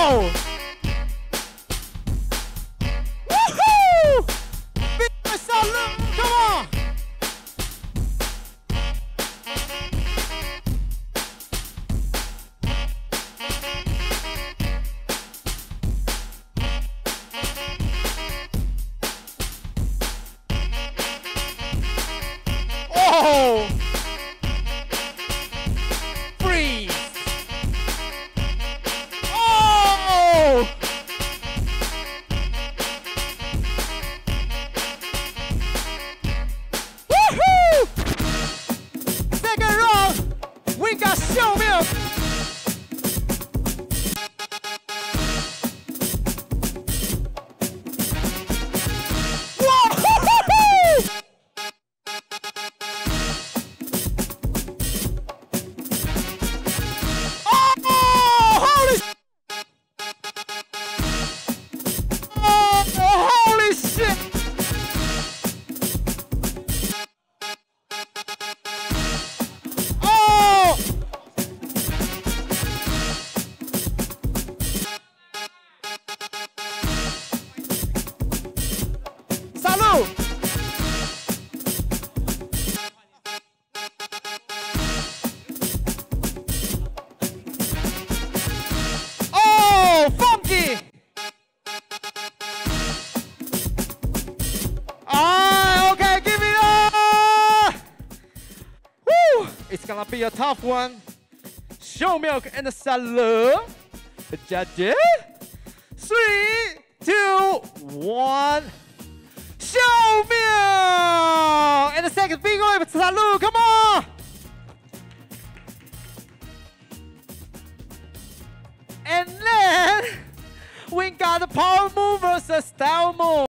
Oh! Woohoo! Big boy Saru, come on! Oh! Freeze! Oh! Woohoo! Second round, we got Showmilk. Saru! Oh, funky! Ah, okay, give it up! Woo! It's gonna be a tough one. Showmilk and Saru. Judges. 3, 2, 1. Showmilk! And the second big boy, Saru, come on! And then we got the power move versus style move.